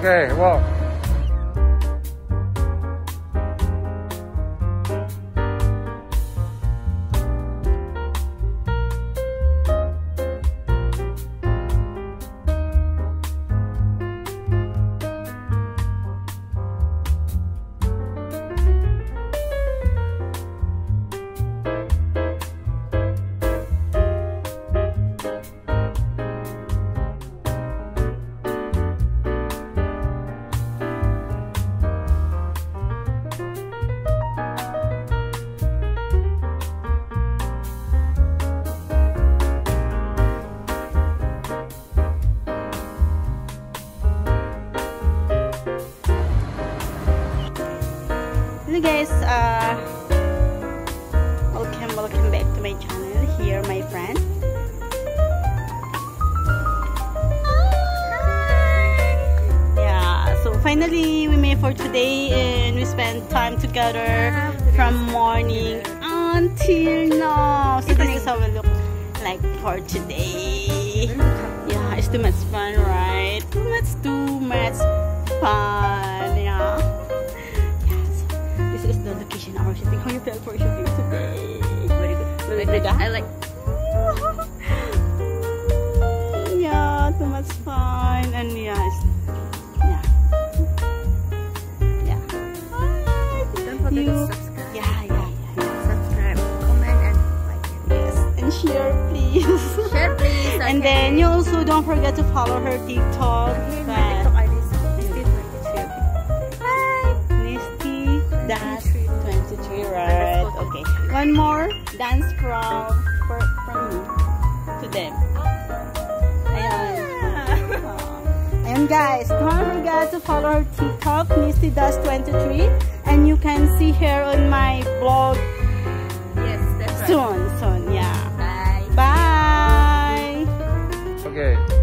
Okay, walk. Hello guys, welcome back to my channel. Here my friend. Yeah, so finally we made for today and we spent time together from morning until now. So this is how we look like for today. Yeah, it's too much fun, right? Too much fun, yeah. This is the location of our shooting. How you feel for shooting today? Very good. Very good. I like. Yeah, too much fun and yes, yeah. Don't forget to subscribe. Yeah. Subscribe, comment, and like it. Yes, and share please. Share please. And then you also don't forget to follow her TikTok. My TikTok ID is Nisty 23, right? Okay. One more dance from me to them. Ayan. And guys, don't forget to follow her TikTok, Nisty23, and you can see her on my blog Yes, that's right. soon. Yeah. Bye. Bye. Okay.